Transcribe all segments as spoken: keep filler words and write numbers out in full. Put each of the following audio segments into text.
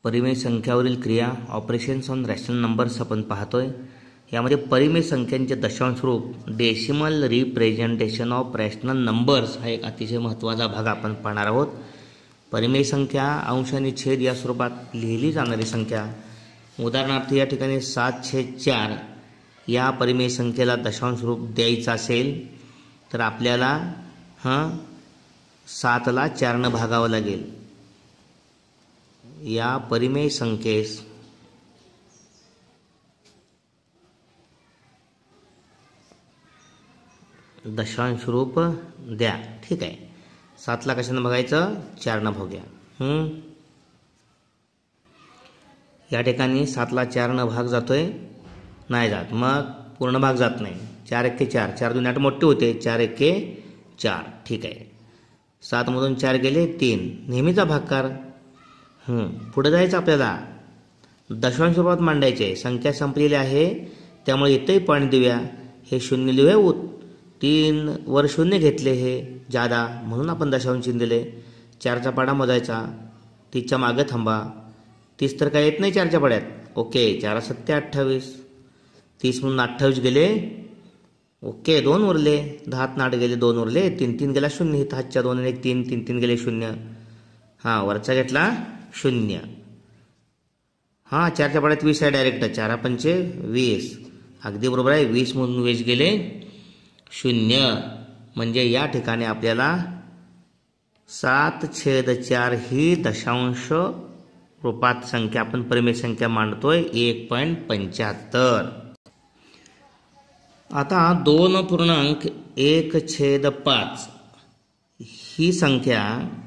परिमेय संख्यावरील क्रिया operations on rational numbers आपण पाहतोय. यामध्ये परिमेय संख्यांचे दशांश रूप decimal representation of rational numbers हा एक अतिशय महत्त्वाचा भाग आपण पाहणार आहोत. परिमेय संख्या अंश आणि छेद या स्वरूपात लिहिली जाणारी संख्या. उदाहरणार्थ या ठिकाणी सात छेद चार या परिमेय संख्येला दशांश रूप द्यायचं असेल तर आपल्याला हां सातला चारनं भागावं लागेल. या परिमेय संख्येस दशांश रूप द्या. ठीक आहे, सातला कशानं बघायचं, चारनं बघूया. हम्म या ठिकाणी सातला चारनं भाग जातोय, नाही जात, मग पूर्ण भाग जात नाही. चार एक्के चार, चार दोन आठ मोठे होते, चार एक्के चार. ठीक आहे, सातमधून चार गेले तीन, नेहमीचा भागकार. हम्म पुढे जायचं आपल्याला, दशांश रूपात मांडायचे. संख्या संपलेली आहे त्यामुळे इथंही पॉईंट देऊया. हे शून्य लिहूया, तीन वर शून्य घेतले हे जादा म्हणून आपण दशांश चिन्ह दिले. चारचा पाडा मोजायचा, तीसच्या मागे थांबा. तीस तर काय येत नाही चारच्या पाड्यात. ओके, चार सत्ते अठ्ठावीस, तीस म्हणून अठ्ठावीस गेले. ओके, दोन उरले, दहात आठ गेले, दोन उरले, तीन तीन गेला शून्य. इथं हातच्या दोन एक तीन, तीन तीन गेले शून्य. हां वरचा घेतला शून्य. हां चारच्या पाड्यात वीस आहे डायरेक्ट, चारा पंचे वीस. अगदी बरोबर आहे, वीस म्हणून वीस गेले शून्य. म्हणजे या ठिकाणी आपल्याला सात छेद चार ही दशांश रूपात संख्या आपण परिमेय संख्या मांडतोय, एक पॉईंट पंच्याहत्तर. आता दोन पूर्णांक एक छेद पाच ही संख्या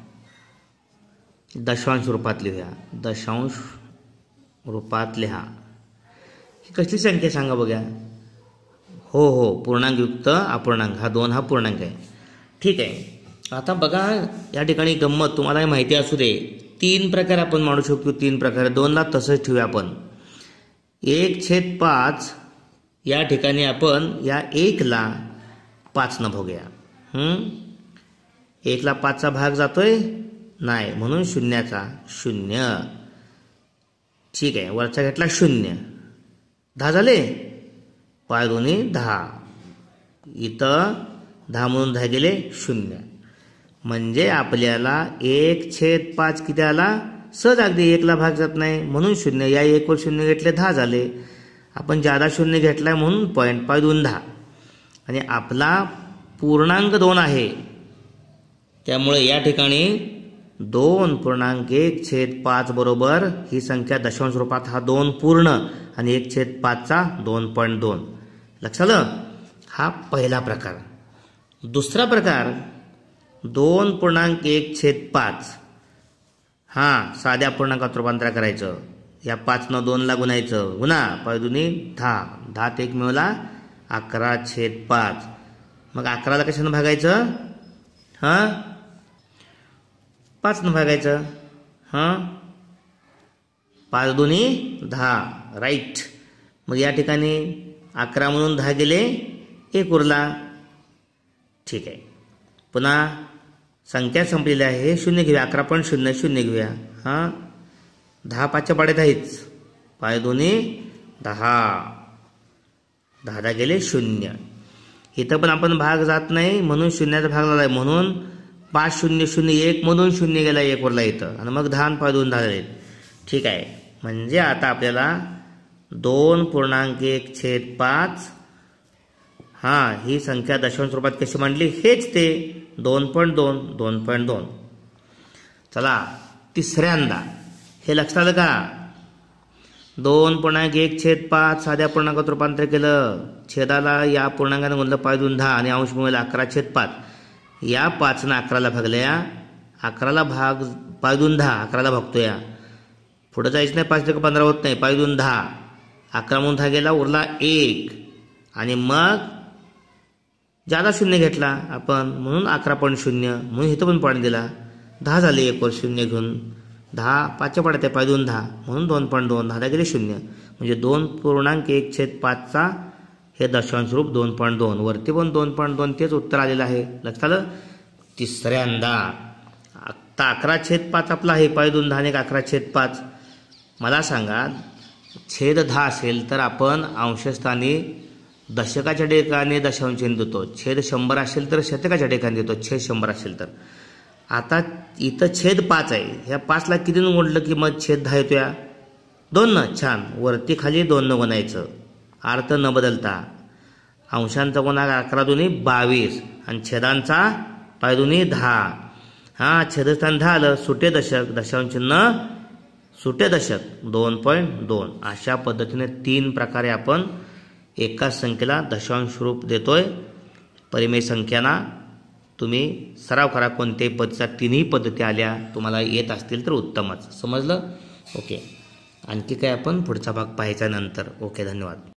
दशांश रूपात लिहूया. दशांश रूपात लिहा. ही कसली संख्या सांगा बघा. हो हो पूर्णांकयुक्त अपूर्णांक, हा दोन हा पूर्णांक आहे. ठीक आहे, आता बघा या ठिकाणी गंमत तुम्हाला माहिती असू दे. तीन प्रकार आपण मांडू शकतो, तीन प्रकार. दोनला तसंच ठेवूया आपण. एक छेद पाच या ठिकाणी आपण या एकला पाचनं बघूया. हम्म एकला पाचचा भाग जातोय नाही म्हणून शून्याचा शून्य. ठीक आहे, वरचा घेतला शून्य, दहा झाले, पाय दोन्ही दहा. इथं दहा म्हणून दहा गेले शून्य. म्हणजे आपल्याला एक छेद पाच किती आला, सहज अगदी एकला भाग जात नाही म्हणून शून्य. या एकवर शून्य घेतले, दहा झाले. आपण जादा शून्य घेतलाय म्हणून पॉईंट पाय दोन दहा. आणि आपला पूर्णांक दोन आहे त्यामुळे या ठिकाणी दोन पूर्णांक एक छेद पाच बरोबर ही संख्या दशांश रूपात हा दोन पूर्ण आणि एक छेद पाचचा दोन पॉईंट दोन. लक्षात आलं, हा पहिला प्रकार. दुसरा प्रकार दोन पूर्णांक एक छेद पाच. हां साध्या पूर्णांकात रूपांतर करायचं. या पाचनं दोनला गुणायचं, गुणा पाय दोन्ही दहा, दहा ते एक मिळवला अकरा छेद पाच. मग अकराला कशानं भागायचं, हां पाचनं भागायचं. हां पाच दोन्ही दहा, राईट. मग या ठिकाणी अकरा म्हणून दहा गेले, एक उरला. ठीक आहे, पुन्हा संख्या संपलेली आहे, शून्य घेऊया. अकरा पॉईंट शून्य शून्य घेऊया. हां दहा पाचच्या पाड्यात आहेच, पाय दोन्ही दहा, दहा दहा गेले शून्य. इथं पण आपण भाग जात नाही म्हणून शून्याचा भाग झाला आहे. म्हणून पाच शून्य शून्य एक मधून शून्य गेला एक वरला इथं, आणि मग दहा पाय दोन दहा झाले. ठीक आहे, म्हणजे आता आपल्याला दोन पूर्णांक एक छेद पाच हां ही संख्या दशांश रूपात कशी मांडली, हेच ते दोन पॉईंट दोन, दोन पॉईंट दोन. चला तिसऱ्यांदा हे लक्षात आलं का. दोन पूर्णांक एक छेद पाच साध्या पूर्णांकात रूपांतर केलं. छेदाला या पूर्णांकाने गुणलं पाय दोन दहा आणि अंश मिळवला अकरा छेद पाच. या पाचनं अकराला भागल्या, अकराला भाग पाय दोन दहा, अकराला भागतो. या पुढे जायचं नाही, पाच टक्के पंधरा होत नाही, पाय दोन दहा, अकरा म्हणून दहा गेला, उरला एक. आणि मग जादा शून्य घेतला आपण म्हणून अकरा पॉईंट शून्य, म्हणून इथं पण पॉईंट दिला. दहा झाले एक वर शून्य घेऊन, दहा पाचच्या पाड्यात आहे, पाय दोन दहा म्हणून दोन पॉईंट दोन, दहा गेले शून्य. म्हणजे दोन पूर्णांक एक छेद पाचचा हे दशांश रूप दोन पॉईंट दोन. वरती पण दोन पॉईंट दोन तेच उत्तर आलेलं आहे. लक्षात आलं. तिसऱ्यांदा आता अकरा छेद पाच आपला आहे, पाय दोन दहा एक अकरा छेद पाच. मला सांगा, छेद दहा असेल तर आपण अंशस्थानी दशकाच्या ठिकाणी दशांश चिन्ह देतो. छेद शंभर असेल तर शतकाच्या ठिकाणी देतो. छेद शंभर असेल तर. आता इथं छेद पाच आहे. ह्या पाचला किती मोडलं की मग छेद दहा येतो? या दोन न. छान. वरती खाली दोन न गुणायचं, अर्थ न बदलता. अंशांचा गुणाकार अकरा दोन्ही बावीस आणि छेदांचा पाय दोन्ही दहा. हां, छेदस्थान दहा आलं. सुटे दशक, दशांश चिन्ह सुटे दशक दोन पॉईंट दोन. अशा पद्धतीने तीन प्रकारे आपण एकाच संख्येला दशांश रूप देतोय. परिमेय संख्यांना तुम्ही सराव करा. कोणत्याही पद्धतीचा तिन्ही पद्धती आल्या तुम्हाला येत असतील तर उत्तमच. समजलं? ओके. आणखी काय आपण पुढचा भाग पाहायचा नंतर. ओके, धन्यवाद.